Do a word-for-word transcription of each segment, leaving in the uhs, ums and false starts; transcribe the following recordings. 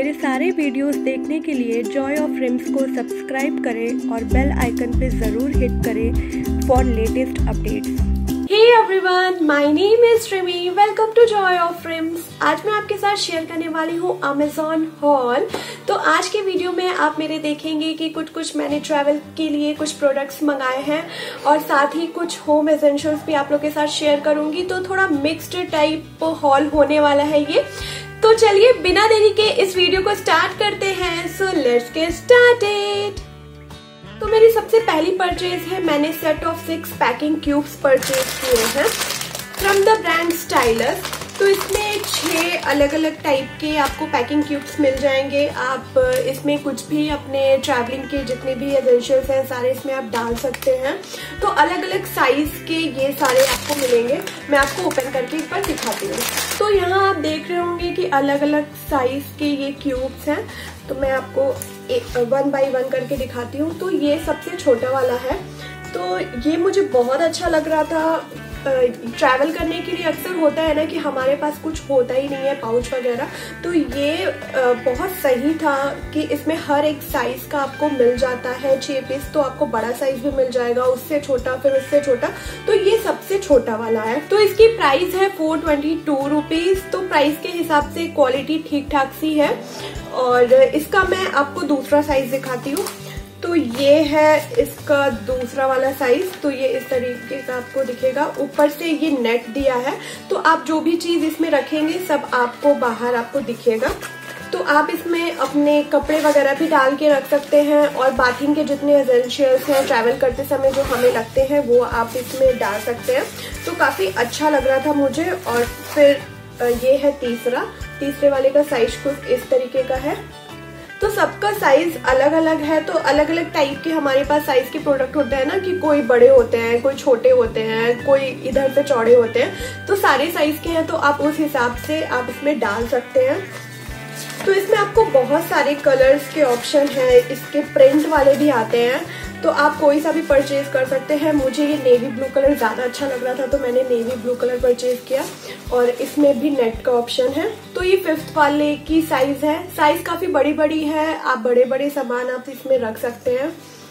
मेरे सारे वीडियोस देखने के लिए जॉय ऑफ रिम्स को सब्सक्राइब करें और बेल आइकन पे ज़रूर हिट करें for latest updates. Hey everyone, my name is Rimi. Welcome to joy of Rims. आज मैं आपके साथ शेयर करने वाली हूँ अमेजॉन हॉल। तो आज के वीडियो में आप मेरे देखेंगे कि कुछ कुछ मैंने ट्रैवल के लिए कुछ प्रोडक्ट्स मंगाए हैं और साथ ही कुछ होम एसेंशियल्स भी आप लोग के साथ शेयर करूंगी। तो थोड़ा मिक्स्ड टाइप हॉल होने वाला है ये। तो चलिए बिना देरी के इस वीडियो को स्टार्ट करते हैं। So let's get started. तो मेरी सबसे पहली परचेज है, मैंने set of six packing cubes purchase किए हैं फ्रॉम द ब्रांड स्टाइलस। तो इसमें छह अलग अलग टाइप के आपको पैकिंग क्यूब्स मिल जाएंगे। आप इसमें कुछ भी अपने ट्रैवलिंग के जितने भी एसेंशियल्स हैं सारे इसमें आप डाल सकते हैं। तो अलग अलग साइज के ये सारे आपको मिलेंगे। मैं आपको ओपन करके एक बार दिखाती हूँ। तो यहाँ आप देख रहे होंगे कि अलग अलग साइज के ये क्यूब्स हैं। तो मैं आपको वन बाय वन करके दिखाती हूँ। तो ये सबसे छोटा वाला है। तो ये मुझे बहुत अच्छा लग रहा था। ट्रैवल करने के लिए अक्सर होता है ना कि हमारे पास कुछ होता ही नहीं है पाउच वगैरह। तो ये बहुत सही था कि इसमें हर एक साइज का आपको मिल जाता है छह पीस। तो आपको बड़ा साइज भी मिल जाएगा, उससे छोटा, फिर उससे छोटा। तो ये सबसे छोटा वाला है। तो इसकी प्राइस है फोर ट्वेंटी टू रुपीज। तो प्राइस के हिसाब से क्वालिटी ठीक ठाक सी है। और इसका मैं आपको दूसरा साइज दिखाती हूँ। तो ये है इसका दूसरा वाला साइज। तो ये इस तरीके का आपको दिखेगा। ऊपर से ये नेट दिया है। तो आप जो भी चीज इसमें रखेंगे सब आपको बाहर आपको दिखेगा। तो आप इसमें अपने कपड़े वगैरह भी डाल के रख सकते हैं और बाथिंग के जितने एसेंशियल्स हैं ट्रैवल करते समय जो हमें लगते हैं वो आप इसमें डाल सकते हैं। तो काफी अच्छा लग रहा था मुझे। और फिर ये है तीसरा। तीसरे वाले का साइज कुछ इस तरीके का है। तो सबका साइज अलग अलग है। तो अलग अलग टाइप के हमारे पास साइज के प्रोडक्ट होते हैं ना कि कोई बड़े होते हैं, कोई छोटे होते हैं, कोई इधर से चौड़े होते हैं। तो सारे साइज के हैं। तो आप उस हिसाब से आप इसमें डाल सकते हैं। तो इसमें आपको बहुत सारे कलर्स के ऑप्शन है। इसके प्रिंट वाले भी आते हैं। तो आप कोई सा भी परचेज कर सकते हैं। मुझे ये नेवी ब्लू कलर ज्यादा अच्छा लग रहा था तो मैंने नेवी ब्लू कलर परचेज किया। और इसमें भी नेट का ऑप्शन है। तो ये फिफ्थ वाले की साइज है। साइज काफी बड़ी बड़ी है। आप बड़े बड़े सामान आप इसमें रख सकते हैं।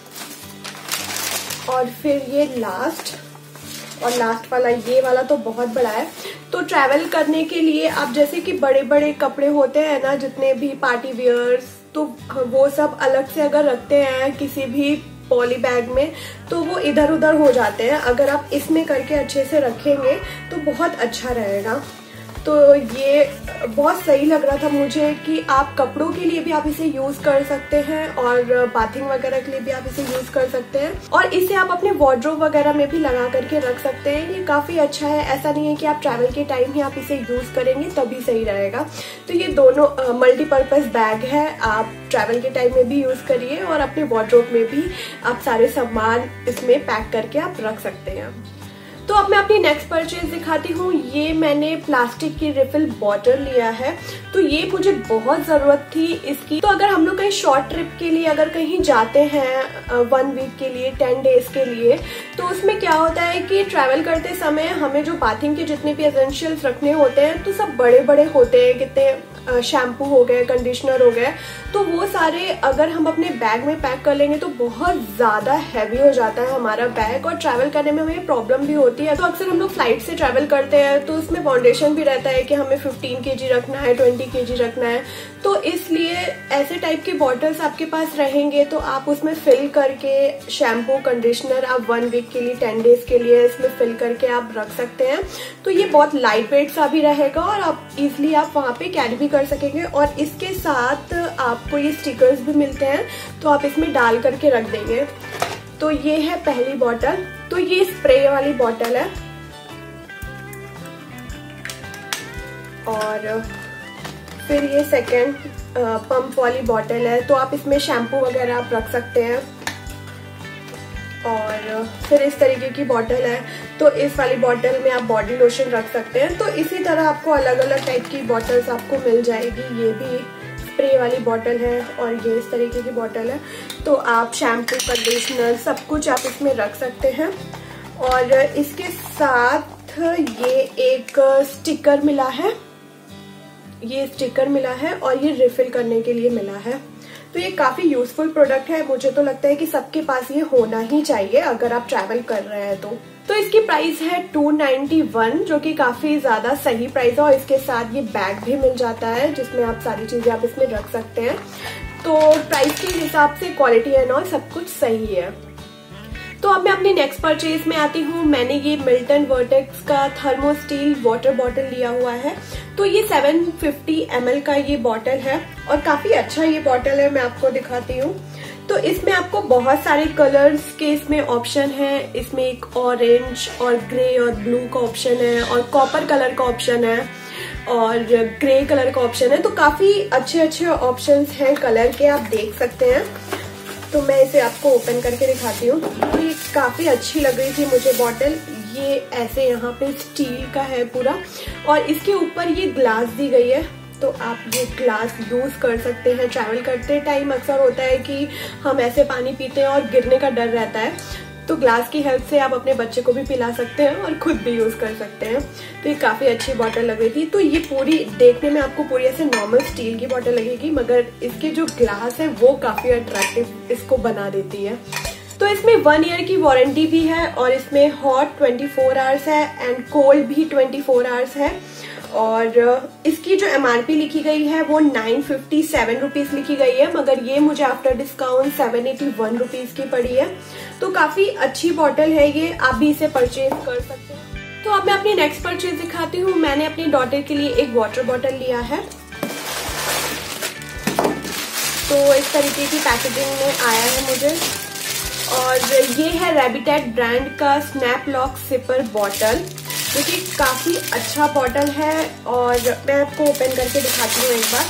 और फिर ये लास्ट और लास्ट वाला, ये वाला तो बहुत बड़ा है। तो ट्रैवल करने के लिए आप जैसे कि बड़े बड़े कपड़े होते हैं ना, जितने भी पार्टी वियर्स, तो वो सब अलग से अगर रखते हैं किसी भी पॉली बैग में तो वो इधर उधर हो जाते हैं। अगर आप इसमें करके अच्छे से रखेंगे तो बहुत अच्छा रहेगा। तो ये बहुत सही लग रहा था मुझे कि आप कपड़ों के लिए भी आप इसे यूज कर सकते हैं और बाथिंग वगैरह के लिए भी आप इसे यूज कर सकते हैं। और इसे आप अपने वार्डरोब वगैरह में भी लगा करके रख सकते हैं। ये काफी अच्छा है। ऐसा नहीं है कि आप ट्रैवल के टाइम ही आप इसे यूज करेंगे तभी सही रहेगा। तो ये दोनों मल्टीपर्पज बैग है। आप ट्रैवल के टाइम में भी यूज करिए और अपने वार्डरोब में भी आप सारे सामान इसमें पैक करके आप रख सकते हैं। तो अब मैं अपनी नेक्स्ट परचेज दिखाती हूँ। ये मैंने प्लास्टिक की रिफिल बॉटल लिया है। तो ये मुझे बहुत जरूरत थी इसकी। तो अगर हम लोग कहीं शॉर्ट ट्रिप के लिए अगर कहीं जाते हैं वन वीक के लिए, टेन डेज के लिए, तो उसमें क्या होता है कि ट्रैवल करते समय हमें जो बाथिंग के जितने भी एसेंशियल्स रखने होते हैं तो सब बड़े बड़े होते हैं। कितने शैम्पू हो गए, कंडीशनर हो गए, तो वो सारे अगर हम अपने बैग में पैक कर लेंगे तो बहुत ज्यादा हैवी हो जाता है हमारा बैग और ट्रैवल करने में हमें प्रॉब्लम भी होती है। तो अक्सर हम लोग फ्लाइट से ट्रैवल करते हैं तो उसमें फाउंडेशन भी रहता है कि हमें फिफ्टीन केजी रखना है, ट्वेंटी केजी रखना है। तो इसलिए ऐसे टाइप के बॉटल्स आपके पास रहेंगे तो आप उसमें फिल करके शैम्पू, कंडीशनर आप वन वीक के लिए, टेन डेज के लिए इसमें फिल करके आप रख सकते हैं। तो ये बहुत लाइट वेट सा भी रहेगा और आप इजिली आप वहाँ पे कैरी भी कर सकेंगे। और इसके साथ आपको ये स्टिकर्स भी मिलते हैं तो आप इसमें डाल करके रख देंगे। तो ये है पहली बॉटल। तो ये स्प्रे वाली बॉटल है। और फिर ये सेकेंड पंप वाली बॉटल है। तो आप इसमें शैम्पू वगैरह आप रख सकते हैं। और फिर इस तरीके की बॉटल है। तो इस वाली बॉटल में आप बॉडी लोशन रख सकते हैं। तो इसी तरह आपको अलग अलग टाइप की बॉटल्स आपको मिल जाएगी। ये भी स्प्रे वाली बॉटल है और ये इस तरीके की बॉटल है। तो आप शैम्पू, कंडीशनर सब कुछ आप इसमें रख सकते हैं। और इसके साथ ये एक स्टिकर मिला है। ये स्टिकर मिला है और ये रिफिल करने के लिए मिला है। तो ये काफी यूजफुल प्रोडक्ट है। मुझे तो लगता है कि सबके पास ये होना ही चाहिए अगर आप ट्रैवल कर रहे हैं तो। तो इसकी प्राइस है टू नाइन्टी वन, जो कि काफी ज्यादा सही प्राइस है। और इसके साथ ये बैग भी मिल जाता है जिसमें आप सारी चीजें आप इसमें रख सकते हैं। तो प्राइस के हिसाब से क्वालिटी एंड ऑल सब कुछ सही है। तो अब मैं अपनी नेक्स्ट परचेज में आती हूँ। मैंने ये मिल्टन वर्टेक्स का थर्मो स्टील वाटर बॉटल लिया हुआ है। तो ये सेवन फिफ्टी एम एल का ये बॉटल है और काफी अच्छा ये बॉटल है। मैं आपको दिखाती हूँ। तो इसमें आपको बहुत सारे कलर्स के इसमें ऑप्शन है। इसमें एक ऑरेंज और ग्रे और ब्लू का ऑप्शन है और कॉपर कलर का ऑप्शन है और ग्रे कलर का ऑप्शन है। तो काफी अच्छे अच्छे ऑप्शंस हैं कलर के, आप देख सकते हैं। तो मैं इसे आपको ओपन करके दिखाती हूँ। तो ये काफी अच्छी लग रही थी मुझे बॉटल। ये ऐसे यहाँ पे स्टील का है पूरा और इसके ऊपर ये ग्लास दी गई है। तो आप ये ग्लास यूज कर सकते हैं। ट्रैवल करते टाइम अक्सर होता है कि हम ऐसे पानी पीते हैं और गिरने का डर रहता है, तो ग्लास की हेल्प से आप अपने बच्चे को भी पिला सकते हैं और खुद भी यूज कर सकते हैं। तो ये काफी अच्छी बॉटल लग रही थी। तो ये पूरी देखने में आपको पूरी ऐसे नॉर्मल स्टील की बॉटल लगेगी, मगर इसके जो ग्लास है वो काफी अट्रैक्टिव इसको बना देती है। तो इसमें वन ईयर की वारंटी भी है और इसमें हॉट ट्वेंटी फोर आवर्स है एंड कोल्ड भी ट्वेंटी फोर आवर्स है। और इसकी जो एमआरपी लिखी गई है वो नाइन फिफ्टी सेवन रुपीज लिखी गई है, मगर ये मुझे after discount seven eighty one rupees की पड़ी है। तो काफी अच्छी बॉटल है ये, आप भी इसे परचेज कर सकते हैं। तो अब मैं अपनी नेक्स्ट परचेज दिखाती हूँ। मैंने अपनी डॉटर के लिए एक वाटर बॉटल लिया है। तो इस तरीके की पैकेजिंग में आया है मुझे और ये है रैबिटेट ब्रांड का स्नैप लॉक सिपर बॉटल, जो कि काफी अच्छा बॉटल है और मैं आपको ओपन करके दिखाती हूँ एक बार।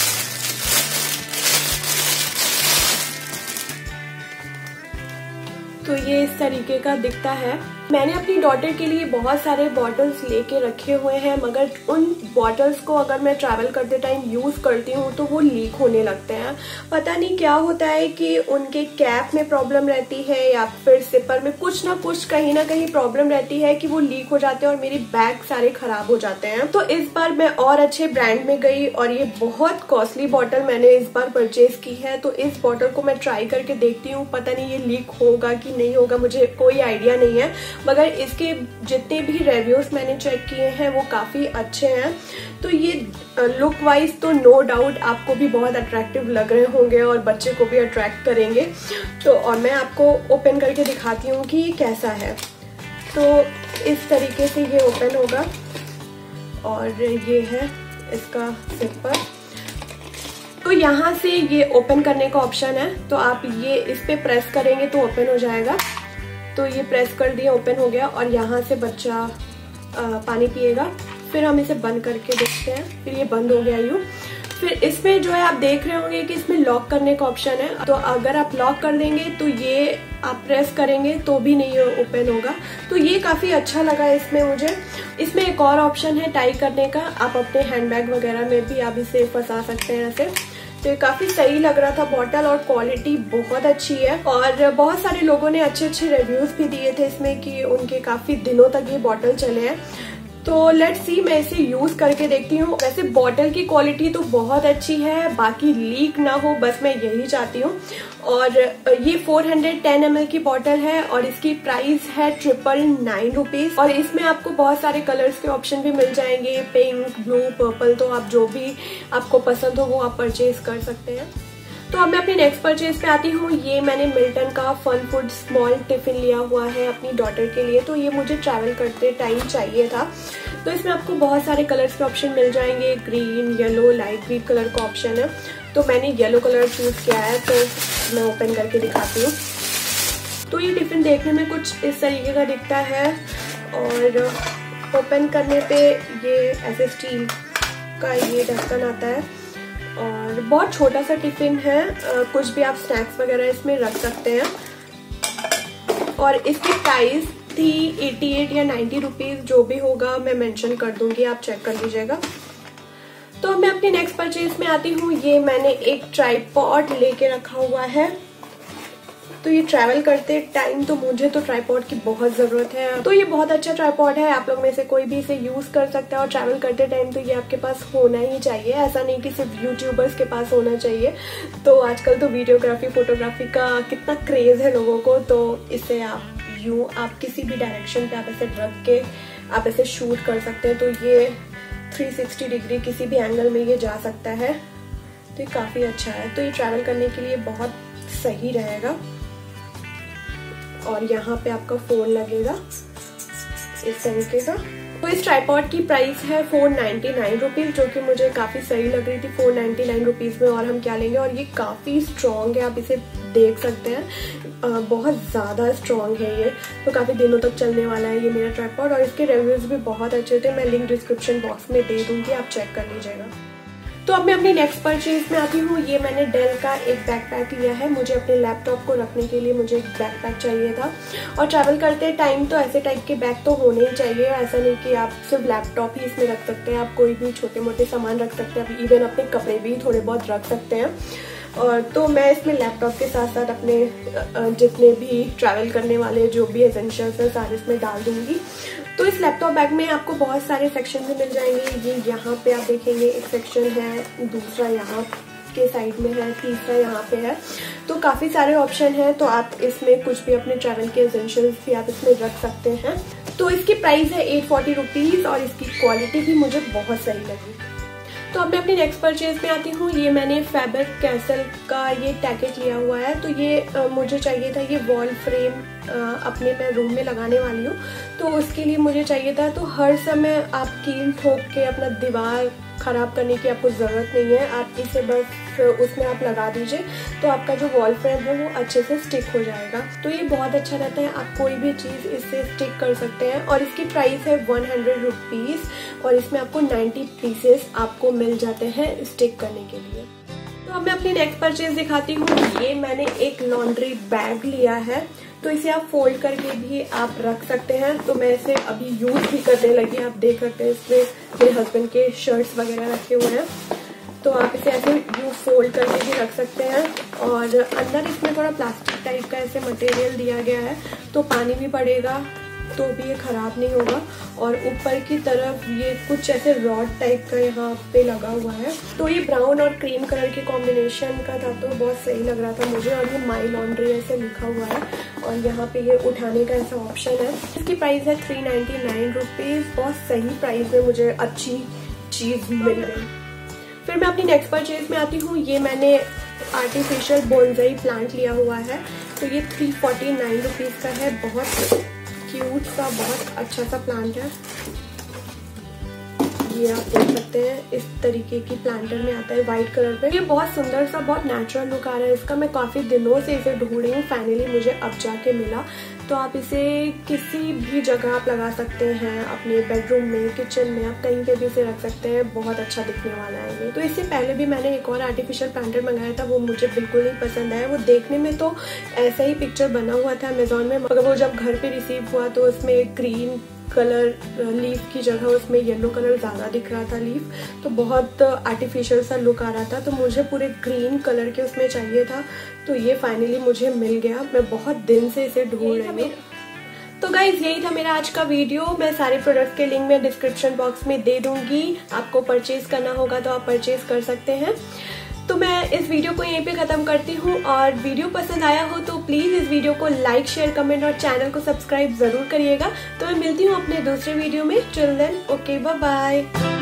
तो ये इस तरीके का दिखता है। मैंने अपनी डॉटर के लिए बहुत सारे बॉटल्स लेके रखे हुए हैं, मगर उन बॉटल्स को अगर मैं ट्रैवल करते टाइम यूज करती हूँ तो वो लीक होने लगते हैं। पता नहीं क्या होता है कि उनके कैप में प्रॉब्लम रहती है या फिर सिपर में कुछ ना कुछ कहीं ना कहीं प्रॉब्लम रहती है कि वो लीक हो जाते हैं और मेरे बैग सारे खराब हो जाते हैं। तो इस बार मैं और अच्छे ब्रांड में गई और ये बहुत कॉस्टली बॉटल मैंने इस बार परचेज की है। तो इस बॉटल को मैं ट्राई करके देखती हूँ। पता नहीं ये लीक होगा कि नहीं होगा, मुझे कोई आइडिया नहीं है, मगर इसके जितने भी रिव्यूज मैंने चेक किए हैं वो काफी अच्छे हैं। तो ये लुक वाइज तो नो डाउट आपको भी बहुत अट्रैक्टिव लग रहे होंगे और बच्चे को भी अट्रैक्ट करेंगे। तो और मैं आपको ओपन करके दिखाती हूँ कि ये कैसा है। तो इस तरीके से ये ओपन होगा और ये है इसका सिपर। तो यहाँ से ये ओपन करने का ऑप्शन है, तो आप ये इस पे प्रेस करेंगे तो ओपन हो जाएगा। तो ये प्रेस कर दिया, ओपन हो गया और यहाँ से बच्चा आ, पानी पिएगा। फिर हम इसे बंद करके देखते हैं। फिर ये बंद हो गया यूँ। फिर इसमें जो है आप देख रहे होंगे कि इसमें लॉक करने का ऑप्शन है। तो अगर आप लॉक कर देंगे तो ये आप प्रेस करेंगे तो भी नहीं ओपन होगा। तो ये काफी अच्छा लगा इसमें मुझे। इसमें एक और ऑप्शन है टाई करने का। आप अपने हैंडबैग वगैरह में भी आप इसे फंसा सकते हैं ऐसे। तो ये काफी सही लग रहा था बॉटल और क्वालिटी बहुत अच्छी है। और बहुत सारे लोगों ने अच्छे अच्छे रिव्यूज भी दिए थे इसमें कि उनके काफी दिनों तक ये बॉटल चले हैं। तो लेट्स सी, मैं इसे यूज करके देखती हूँ। वैसे बॉटल की क्वालिटी तो बहुत अच्छी है, बाकी लीक ना हो बस मैं यही चाहती हूँ। और ये four hundred ten M L की बॉटल है और इसकी प्राइस है ट्रिपल नाइन रुपीज। और इसमें आपको बहुत सारे कलर्स के ऑप्शन भी मिल जाएंगे, पिंक, ब्लू, पर्पल। तो आप जो भी आपको पसंद हो वो आप परचेज कर सकते हैं। तो अब मैं अपनी नेक्स्ट परचेज पे आती हूँ। ये मैंने मिल्टन का फन फूड स्मॉल टिफिन लिया हुआ है अपनी डॉटर के लिए। तो ये मुझे ट्रैवल करते टाइम चाहिए था। तो इसमें आपको बहुत सारे कलर्स के ऑप्शन मिल जाएंगे, green, yellow, light green colour का ऑप्शन है। तो मैंने येलो कलर चूज किया है, तो मैं ओपन करके दिखाती हूँ। तो ये टिफिन देखने में कुछ इस तरीके का दिखता है और ओपन करने पे ये ऐसे स्टील का ये ढक्कन आता है और बहुत छोटा सा टिफिन है। आ, कुछ भी आप स्नैक्स वगैरह इसमें रख सकते हैं। और इसकी प्राइस थी अठासी या नब्बे रुपीस, जो भी होगा मैं मेंशन कर दूंगी, आप चेक कर लीजिएगा। तो मैं अपनी नेक्स्ट परचेज में आती हूँ। ये मैंने एक ट्राइपॉड लेके रखा हुआ है तो ये ट्रैवल करते टाइम तो मुझे तो ट्राइपॉड की बहुत ज़रूरत है। तो ये बहुत अच्छा ट्राइपॉड है, आप लोग में से कोई भी इसे यूज़ कर सकता है और ट्रैवल करते टाइम तो ये आपके पास होना ही चाहिए। ऐसा नहीं कि सिर्फ यूट्यूबर्स के पास होना चाहिए। तो आजकल तो वीडियोग्राफी फोटोग्राफी का कितना क्रेज़ है लोगों को, तो इसे आप यूँ आप किसी भी डायरेक्शन पे आप ऐसे रख के आप ऐसे शूट कर सकते हैं। तो ये थ्री सिक्सटी डिग्री किसी भी एंगल में ये जा सकता है, तो ये काफ़ी अच्छा है। तो ये ट्रैवल करने के लिए बहुत सही रहेगा। और यहाँ पे आपका फ़ोन लगेगा इस तरीके का। तो इस ट्राइपॉड की प्राइस है फोर नाइन्टी नाइन रुपीज़, जो कि मुझे काफ़ी सही लग रही थी फोर नाइन्टी नाइन रुपीज़ में। और हम क्या लेंगे, और ये काफ़ी स्ट्रॉन्ग है, आप इसे देख सकते हैं, आ, बहुत ज़्यादा स्ट्रॉन्ग है ये। तो काफ़ी दिनों तक चलने वाला है ये मेरा ट्राइपॉड। और इसके रिव्यूज़ भी बहुत अच्छे थे, मैं लिंक डिस्क्रिप्शन बॉक्स में दे दूँगी, आप चेक कर लीजिएगा। तो अब मैं अपनी नेक्स्ट परचेज में आती हूँ। ये मैंने डेल का एक बैकपैक लिया है, मुझे अपने लैपटॉप को रखने के लिए मुझे एक बैकपैक चाहिए था। और ट्रैवल करते टाइम तो ऐसे टाइप के बैग तो होने ही चाहिए। ऐसा नहीं कि आप सिर्फ लैपटॉप ही इसमें रख सकते हैं, आप कोई भी छोटे मोटे सामान रख सकते हैं, आप इवन अपने कपड़े भी थोड़े बहुत रख सकते हैं। और तो मैं इसमें लैपटॉप के साथ साथ अपने जितने भी ट्रैवल करने वाले जो भी एसेंशियल्स हैं सारे इसमें डाल दूँगी। तो इस लैपटॉप बैग में आपको बहुत सारे सेक्शन भी मिल जाएंगे। ये यहाँ पे आप देखेंगे एक सेक्शन है, दूसरा यहाँ के साइड में है, तीसरा यहाँ पे है। तो काफ़ी सारे ऑप्शन हैं, तो आप इसमें कुछ भी अपने ट्रैवल के एसेंशियल्स भी आप इसमें रख सकते हैं। तो इसकी प्राइस है एट फोर्टी रुपीज़ और इसकी क्वालिटी भी मुझे बहुत सही लगी। तो अब मैं अपनी नेक्स्ट परचेज में आती हूँ। ये मैंने फैबर कैसल का ये टैकेट लिया हुआ है। तो ये आ, मुझे चाहिए था, ये वॉल फ्रेम आ, अपने मैं रूम में लगाने वाली हूँ, तो उसके लिए मुझे चाहिए था। तो हर समय आप कील ठोक के अपना दीवार ख़राब करने की आपको ज़रूरत नहीं है, आप इसे बस उसमें आप लगा दीजिए, तो आपका जो वॉल फ्रेम है वो अच्छे से स्टिक हो जाएगा। तो ये बहुत अच्छा रहता है, आप कोई भी चीज़ इससे स्टिक कर सकते हैं। और इसकी प्राइस है वन हंड्रेड रुपीज़ और इसमें आपको नाइन्टी पीसेस आपको मिल जाते हैं स्टिक करने के लिए। तो अब मैं अपनी नेक्स्ट परचेज दिखाती हूँ। ये मैंने एक लॉन्ड्री बैग लिया है, तो इसे आप फोल्ड करके भी आप रख सकते हैं। तो मैं इसे अभी यूज़ भी करने लगी, आप देख सकते हैं इसमें मेरे हस्बैंड के शर्ट्स वगैरह रखे हुए हैं। तो आप इसे ऐसे यू फोल्ड करके भी रख सकते हैं। और अंदर इसमें थोड़ा प्लास्टिक टाइप का ऐसे मटेरियल दिया गया है, तो पानी भी पड़ेगा तो भी ये ख़राब नहीं होगा। और ऊपर की तरफ ये कुछ ऐसे रॉड टाइप का यहाँ पे लगा हुआ है। तो ये ब्राउन और क्रीम कलर के कॉम्बिनेशन का था, तो बहुत सही लग रहा था मुझे। और ये माई लॉन्ड्री ऐसे लिखा हुआ है और यहाँ पे ये उठाने का ऐसा ऑप्शन है। इसकी प्राइस है थ्री नाइन्टी नाइन रुपीज़, बहुत सही प्राइस में मुझे अच्छी चीज़ मिल गई। फिर मैं अपनी नेक्स्ट परचेज में आती हूँ। ये मैंने आर्टिफिशियल बोनसाई प्लांट लिया हुआ है, तो ये थ्री फोर्टी नाइन रुपीज़ का है। बहुत क्यूट सा, बहुत अच्छा सा प्लांट है। ये आप देख सकते हैं, इस तरीके की प्लांटर में आता है व्हाइट कलर पे। ये बहुत सुंदर सा, बहुत नेचुरल लुक आ रहा है इसका। मैं काफ़ी दिनों से इसे ढूंढ रही हूँ, फाइनली मुझे अब जाके मिला। तो आप इसे किसी भी जगह आप लगा सकते हैं, अपने बेडरूम में, किचन में, आप कहीं पे भी इसे रख सकते हैं। बहुत अच्छा दिखने वाला है ये। तो इससे पहले भी मैंने एक और आर्टिफिशियल प्लांटर मंगाया था, वो मुझे बिल्कुल नहीं पसंद आया। वो देखने में तो ऐसा ही पिक्चर बना हुआ था अमेजोन में, मगर वो जब घर पे रिसीव हुआ तो उसमें ग्रीन कलर लीफ की जगह उसमें येलो कलर ज़्यादा दिख रहा था लीफ, तो बहुत आर्टिफिशियल सा लुक आ रहा था। तो मुझे पूरे ग्रीन कलर के उसमें चाहिए था, तो ये फाइनली मुझे मिल गया। मैं बहुत दिन से इसे ढूंढ रही हूँ। तो गाइज यही था मेरा आज का वीडियो। मैं सारे प्रोडक्ट्स के लिंक में डिस्क्रिप्शन बॉक्स में दे दूंगी, आपको परचेज करना होगा तो आप परचेज कर सकते हैं। तो मैं इस वीडियो को यहीं पे ख़त्म करती हूँ, और वीडियो पसंद आया हो तो प्लीज़ इस वीडियो को लाइक, शेयर, कमेंट और चैनल को सब्सक्राइब ज़रूर करिएगा। तो मैं मिलती हूँ अपने दूसरे वीडियो में। Till then, okay, bye bye.